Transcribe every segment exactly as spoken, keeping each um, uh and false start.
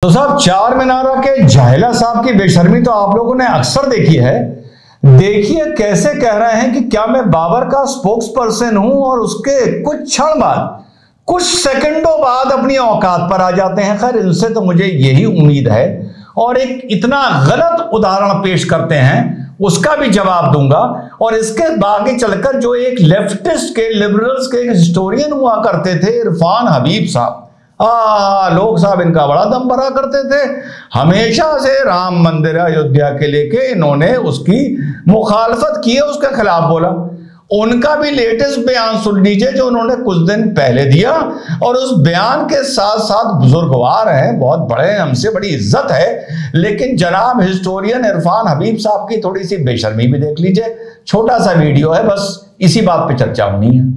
तो साहब चार मीनारा के जाहिला साहब की बेशर्मी तो आप लोगों ने अक्सर देखी है। देखिए कैसे कह रहे हैं कि क्या मैं बाबर का स्पोक्स पर्सन हूं और उसके कुछ क्षण बाद, कुछ सेकंडों बाद अपनी औकात पर आ जाते हैं। खैर इनसे तो मुझे यही उम्मीद है और एक इतना गलत उदाहरण पेश करते हैं उसका भी जवाब दूंगा। और इसके आगे चलकर जो एक लेफ्टिस्ट के लिबरल्स के एक हिस्टोरियन हुआ करते थे इरफान हबीब साहब, आ लोग साहब इनका बड़ा दम भरा करते थे। हमेशा से राम मंदिर अयोध्या के लेके इन्होंने उसकी मुखालफत की है, उसके खिलाफ बोला। उनका भी लेटेस्ट बयान सुन लीजिए जो उन्होंने कुछ दिन पहले दिया, और उस बयान के साथ साथ बुजुर्गवार हैं, बहुत बड़े हैं, हमसे बड़ी इज्जत है, लेकिन जनाब हिस्टोरियन इरफान हबीब साहब की थोड़ी सी बेशर्मी भी देख लीजिए। छोटा सा वीडियो है, बस इसी बात पे चर्चा होनी है।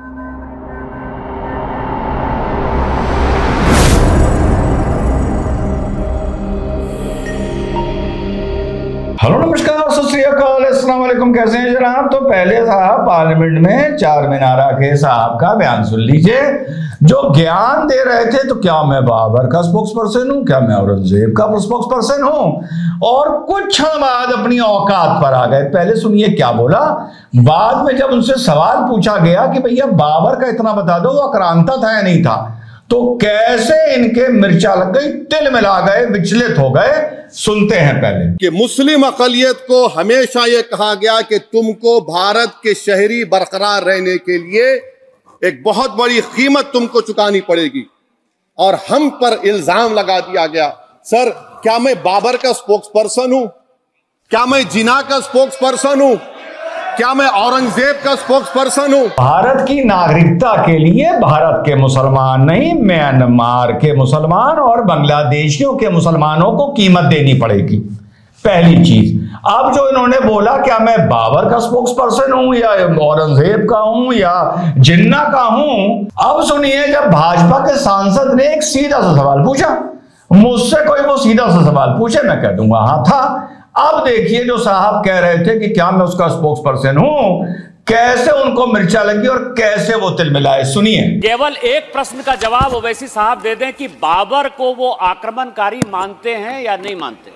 हेलो नमस्कार सत श्री अकाल अस्सलाम वालेकुम, कैसे हैं जनाब। तो पहले साहब पार्लियामेंट में चार मीनारा के साहब का बयान सुन लीजिए जो ज्ञान दे रहे थे। तो क्या मैं बाबर का स्पोक्स पर्सन हूं, क्या मैं औरंगजेब का स्पोक्स पर्सन हूं, और कुछ क्षण बाद अपनी औकात पर आ गए। पहले सुनिए क्या बोला। बाद में जब उनसे सवाल पूछा गया कि भैया बाबर का इतना बता दो, वो आक्रांता था या नहीं था, तो कैसे इनके मिर्चा लग गई, तिल मिला गए, विचलित हो गए। सुनते हैं पहले कि मुस्लिम अक़लियत को हमेशा यह कहा गया कि तुमको भारत के शहरी बरकरार रहने के लिए एक बहुत बड़ी कीमत तुमको चुकानी पड़ेगी, और हम पर इल्जाम लगा दिया गया। सर क्या मैं बाबर का स्पोक्स पर्सन हूं, क्या मैं जिना का स्पोक्स पर्सन हूं, क्या मैं औरंगजेब का स्पोक्स पर्सन हूं। भारत की नागरिकता के लिए भारत के मुसलमान नहीं, म्यांमार के मुसलमान और बांग्लादेशियों के मुसलमानों को कीमत देनी पड़ेगी, पहली चीज। अब जो इन्होंने बोला क्या मैं बाबर का स्पोक्स पर्सन हूं या औरंगजेब का हूं या जिन्ना का हूं, अब सुनिए जब भाजपा के सांसद ने एक सीधा सा सवाल पूछा, मुझसे कोई वो सीधा सा सवाल पूछे मैं कह दूंगा हाँ था। अब देखिए जो साहब कह रहे थे कि क्या मैं उसका स्पोक्स पर्सन हूं, कैसे उनको मिर्चा लगी और कैसे वो तिल मिलाए। सुनिए। केवल एक प्रश्न का जवाब ओवैसी साहब दे दें कि बाबर को वो आक्रमणकारी मानते हैं या नहीं मानते।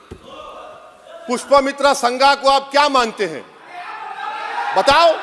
पुष्पमित्रा संघा को आप क्या मानते हैं, बताओ।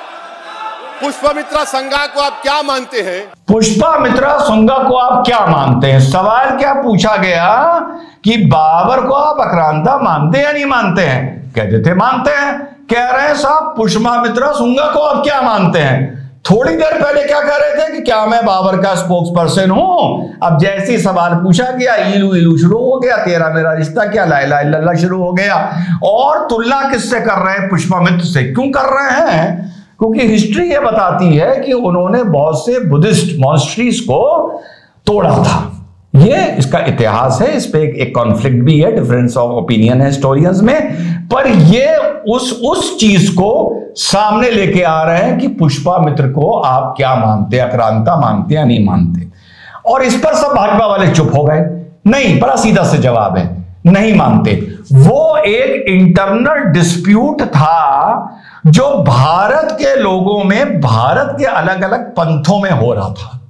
पुष्पमित्रा संघा को आप क्या मानते हैं। पुष्पमित्रा संघा को आप क्या मानते हैं। सवाल क्या पूछा गया कि बाबर को आप आक्रांता मानते हैं या नहीं मानते हैं। कहते थे मानते हैं। कह रहे हैं साहब पुष्पमित्रा संघा को आप क्या मानते हैं। थोड़ी देर पहले क्या कह रहे थे कि क्या मैं बाबर का स्पोक्स पर्सन हूं। अब जैसे ही सवाल पूछा गया इलू इलू शुरू हो गया, तेरा मेरा रिश्ता क्या, ला इलाहा इल्लल्लाह शुरू हो गया। और तुलना किससे कर रहे हैं, पुष्पमित्र से। क्यों कर रहे हैं, क्योंकि हिस्ट्री ये बताती है कि उन्होंने बहुत से बुद्धिस्ट मॉन्स्ट्रीज को तोड़ा था। ये इसका इतिहास है, इस पे एक, एक कॉन्फ्लिक्ट भी है, डिफरेंस ऑफ ओपिनियन है हिस्टोरियंस में, पर ये उस उस चीज को सामने लेके आ रहे हैं कि पुष्पमित्र को आप क्या मानते हैं, आक्रांता मानते या नहीं मानते। और इस पर सब भाजपा वाले चुप हो गए। नहीं, बड़ा सीधा से जवाब है, नहीं मानते। वो एक इंटरनल डिस्प्यूट था जो भारत के लोगों में, भारत के अलग अलग पंथों में हो रहा था,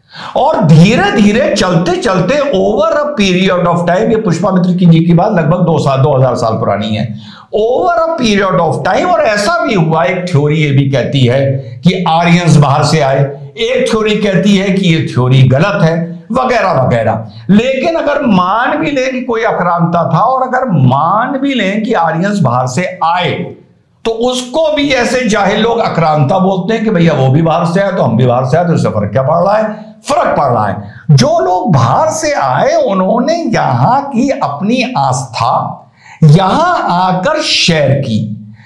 और धीरे धीरे चलते चलते over a period of time, ये पुष्पमित्र की जी की बात लगभग दो साल दो हजार साल पुरानी है, over a period of time. और ऐसा भी हुआ, एक थ्योरी ये भी कहती है कि आर्यंस बाहर से आए, एक थ्योरी कहती है कि ये थ्योरी गलत है, वगैरह वगैरह। लेकिन अगर मान भी लें कि कोई आक्रांता था, और अगर मान भी लें कि आर्यंस बाहर से आए, तो उसको भी ऐसे जाहिल लोग आक्रांता बोलते हैं कि भैया वो भी बाहर से आए तो हम भी बाहर से आए, तो इससे फर्क क्या पड़ रहा है। फर्क पड़ रहा है। जो लोग बाहर से आए उन्होंने यहां की अपनी आस्था यहां आकर शेयर की,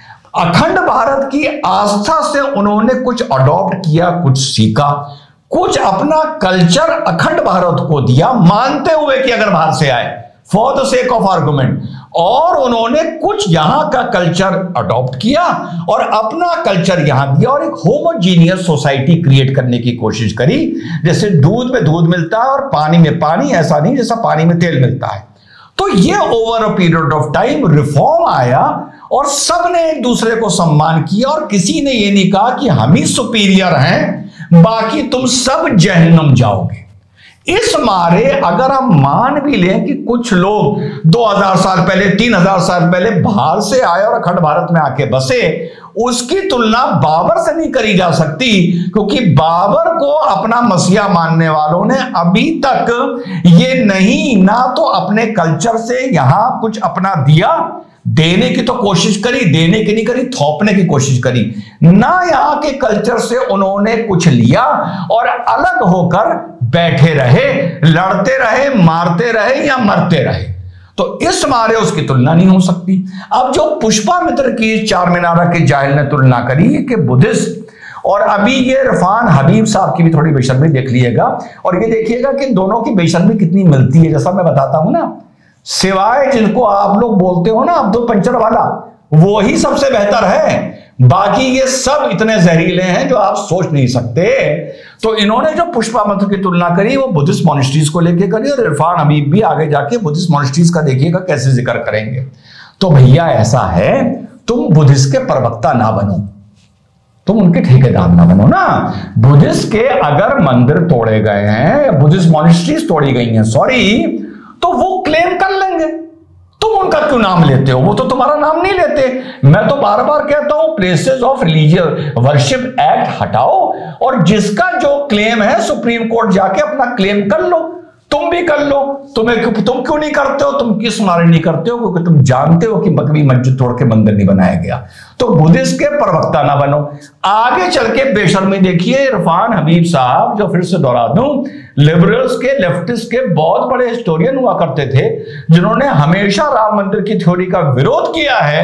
अखंड भारत की आस्था से उन्होंने कुछ अडॉप्ट किया, कुछ सीखा, कुछ अपना कल्चर अखंड भारत को दिया, मानते हुए कि अगर बाहर से आए, for the sake of argument. और उन्होंने कुछ यहां का कल्चर अडॉप्ट किया और अपना कल्चर यहां दिया, और एक होमोजीनियस सोसाइटी क्रिएट करने की कोशिश करी। जैसे दूध में दूध मिलता है और पानी में पानी, ऐसा नहीं जैसा पानी में तेल मिलता है। तो ये over a period of time reform आया और सबने एक दूसरे को सम्मान किया, और किसी ने ये नहीं कहा कि हम ही सुपीरियर हैं, बाकी तुम सब जहन्नम जाओगे। इस मारे अगर हम मान भी लें कि कुछ लोग दो हज़ार साल पहले, तीन हज़ार साल पहले बाहर से आए और अखंड भारत में आके बसे, उसकी तुलना बाबर से नहीं करी जा सकती, क्योंकि बाबर को अपना मसीहा मानने वालों ने अभी तक ये नहीं ना तो अपने कल्चर से यहां कुछ अपना दिया, देने की तो कोशिश करी, देने की नहीं करी, थोपने की कोशिश करी, ना यहां के कल्चर से उन्होंने कुछ लिया और अलग होकर बैठे रहे, लड़ते रहे, मारते रहे या मरते रहे। तो इस मारे उसकी तुलना नहीं हो सकती। अब जो पुष्पामित्र की चार मीनारा के जाहिल ने तुलना करी कि बुद्धिस्ट, और अभी ये इरफान हबीब साहब की भी थोड़ी बेशर्मी देख लीजिएगा, और ये देखिएगा कि दोनों की बेशर्मी कितनी मिलती है। जैसा मैं बताता हूं ना, सिवाय जिनको आप लोग बोलते हो ना अब्दुल पंचर वाला, वो ही सबसे बेहतर है, बाकी ये सब इतने जहरीले हैं जो आप सोच नहीं सकते। तो इन्होंने जो पुष्पामित्र की तुलना करी वो बुद्धिस्ट मॉनेस्ट्रीज को लेके करी, और इरफान हबीब भी आगे जाके बुद्धिस्ट मॉनेस्ट्रीज का देखिएगा कैसे जिक्र करेंगे। तो भैया ऐसा है, तुम बुद्धिस्ट के प्रवक्ता ना बनो, तुम उनके ठेकेदार ना बनो ना। बुद्धिस्ट के अगर मंदिर तोड़े गए हैं या बुद्धिस्ट मॉनेस्ट्रीज तोड़ी गई हैं, सॉरी, तो वो क्लेम कर लेंगे, तुम उनका क्यों नाम लेते हो? वो तो तुम्हारा नाम नहीं लेते। मैं तो बार बार कहता हूं places of religious worship act हटाओ, और जिसका जो क्लेम है सुप्रीम कोर्ट जाके अपना क्लेम कर लो, तुम भी कर लो। तुम्हें तुम क्यों नहीं करते हो? तुम किस मारे नहीं करते हो? क्योंकि तुम जानते हो कि बकरी मस्जिद तोड़ के मंदिर नहीं बनाया गया। तो बुद्धिस्ट के प्रवक्ता ना बनो। आगे चल के बेशर्मी देखिए, इरफान हबीब साहब, जो फिर से दोहरा दूं, लिबरल्स के, लेफ्टिस्ट के बहुत बड़े हिस्टोरियन हुआ करते थे, जिन्होंने हमेशा राम मंदिर की थ्योरी का विरोध किया है।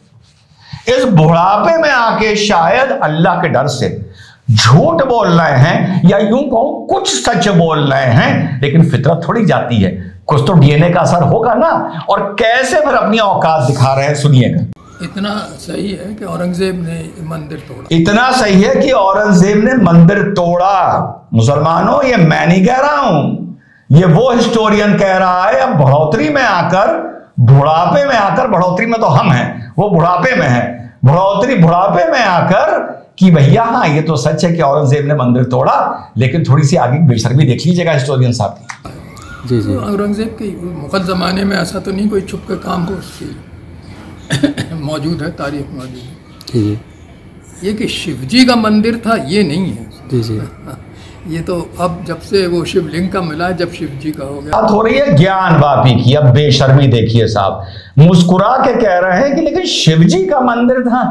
इस बुढ़ापे में आके शायद अल्लाह के डर से झूठ बोल रहे हैं, या यूं कहूं कुछ सच बोल रहे हैं, लेकिन फितरत थोड़ी जाती है, कुछ तो डीएनए का असर होगा ना। और कैसे फिर अपनी औकात दिखा रहे हैं, सुनिएगा। इतना सही है कि औरंगजेब ने मंदिर तोड़ा, इतना सही है कि औरंगजेब ने मंदिर तोड़ा। मुसलमानों, ये मैं नहीं कह रहा हूं, ये वो हिस्टोरियन कह रहा है। अब बढ़ोतरी में आकर, बुढ़ापे में आकर, बढ़ोतरी में तो हम हैं, वो बुढ़ापे में है, बढ़ोतरी बुढ़ापे में आकर कि भैया हाँ ये तो सच है कि औरंगजेब ने मंदिर तोड़ा, लेकिन थोड़ी सी आगे बेशर्मी देख लीजिएगा हिस्टोरियन साहब की। जी जी। तो औरंगजेब के मुगल ज़माने में ऐसा तो नहीं कोई छुप के काम हो, उसकी मौजूद है, तारीख मौजूद है। जी जी। ये कि शिवजी का मंदिर था ये नहीं है। जी जी। ये तो अब जब से वो शिवलिंग का मिला है, जब शिवजी का हो गया। बात हो रही है ज्ञान वापी की। अब बेशर्मी देखिए साहब, मुस्कुरा के कह रहे हैं कि लेकिन शिवजी का मंदिर था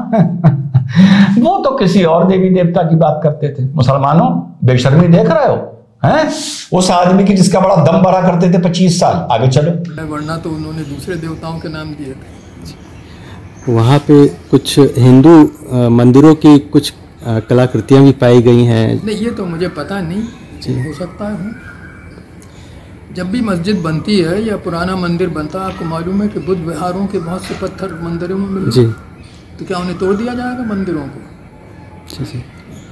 वो तो किसी और देवी देवता की बात करते थे। मुसलमानों, बेशर्मी देख रहे हो हैं? उस आदमी की जिसका बड़ा दम भरा करते थे पच्चीस साल। आगे चलो। वरना तो उन्होंने दूसरे देवताओं के नाम दिए थे। वहाँ पे कुछ हिंदू मंदिरों की कुछ कलाकृतियाँ भी पाई गई हैं। नहीं, ये तो मुझे पता नहीं, हो सकता है। जब भी मस्जिद बनती है या पुराना मंदिर बनता है, आपको मालूम है कि बुद्ध विहारों के बहुत से पत्थर मंदिरों में मिले, जी, तो क्या उन्हें तोड़ दिया जाएगा मंदिरों को? जी जी।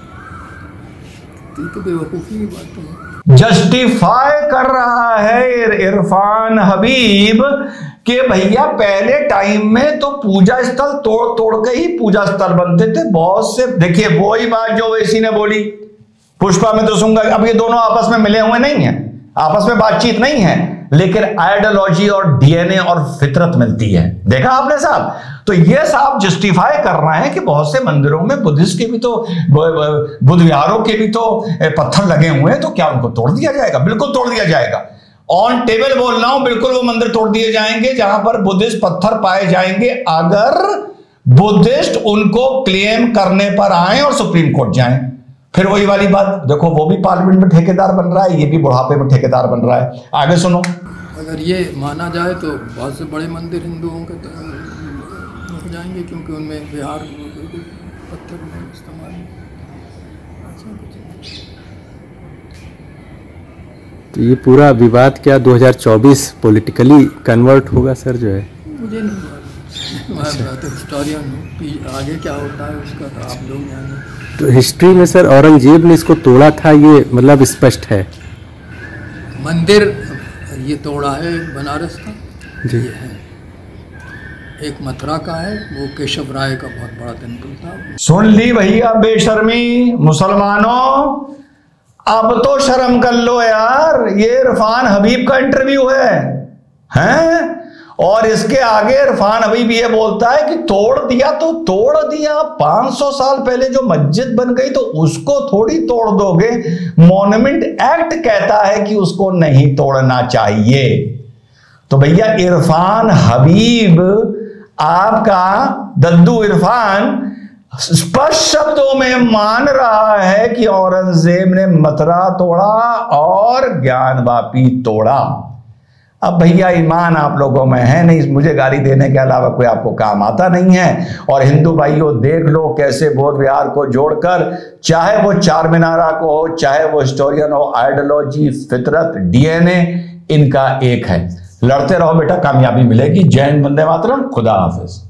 तो बेवकूफ़ी की बात है। जस्टिफाई कर रहा है इरफान हबीब कि भैया पहले टाइम में तो पूजा स्थल तोड़ तोड़ के ही पूजा स्थल बनते थे बहुत से। देखिए वही बात जो ओवैसी ने बोली, पुष्पा में तो सुनगा। अब ये दोनों आपस में मिले हुए नहीं है, आपस में बातचीत नहीं है, लेकिन आइडियोलॉजी और डीएनए और फितरत मिलती है। देखा आपने साहब? तो ये साहब जस्टिफाई कर रहे हैं कि बहुत से मंदिरों में बुद्धिस्ट के भी तो, बुद्ध विहारों के भी तो पत्थर लगे हुए हैं, तो क्या उनको तोड़ दिया जाएगा? बिल्कुल तोड़ दिया जाएगा। ऑन टेबल बोल रहा हूं, बिल्कुल वो मंदिर तोड़ दिए जाएंगे जहां पर बुद्धिस्ट पत्थर पाए जाएंगे, अगर बुद्धिस्ट उनको क्लेम करने पर आए और सुप्रीम कोर्ट जाएं। फिर वही वाली बात, देखो वो भी पार्लियामेंट में ठेकेदार बन रहा है, ये भी बुढ़ापे में ठेकेदार बन रहा है। आगे सुनो। अगर ये माना जाए तो बहुत से बड़े मंदिर हिंदुओं के तो हो जाएंगे, क्योंकि उनमें बिहार पत्थर में इस्तेमाल। तो ये पूरा विवाद क्या दो हज़ार चौबीस पॉलिटिकली कन्वर्ट होगा सर? जो है मुझे नहीं मालूम, मैं तो हिस्टोरियन हूँ, आगे क्या होता है उसका तो आप लोग जानेंगे। तो हिस्ट्री में सर औरंगजेब ने इसको तोड़ा था, ये मतलब स्पष्ट है। मंदिर ये तोड़ा है बनारस का, जी ये है। एक मथुरा का है, वो केशव राय का बहुत बड़ा टेम्पल था। सुन ली भैया बेशर्मी। मुसलमानों, अब तो शर्म कर लो यार, ये इरफान हबीब का इंटरव्यू है हैं? और इसके आगे इरफान हबीब ये बोलता है कि तोड़ दिया तो तोड़ दिया, पाँच सौ साल पहले जो मस्जिद बन गई तो उसको थोड़ी तोड़ दोगे। मॉन्यूमेंट एक्ट कहता है कि उसको नहीं तोड़ना चाहिए। तो भैया इरफान हबीब, आपका दद्दू इरफान स्पष्ट शब्दों में मान रहा है कि औरंगजेब ने मथुरा तोड़ा और ज्ञानवापी तोड़ा। अब भैया ईमान आप लोगों में है नहीं, मुझे गाली देने के अलावा कोई आपको काम आता नहीं है। और हिंदू भाइयों देख लो कैसे बोध विहार को जोड़कर, चाहे वो चार मीनारा को हो, चाहे वो हिस्टोरियन हो, आइडियोलॉजी, फितरत, डीएनए इनका एक है। लड़ते रहो बेटा, कामयाबी मिलेगी। जय हिंद, वंदे मातरम, खुदा हाफिज।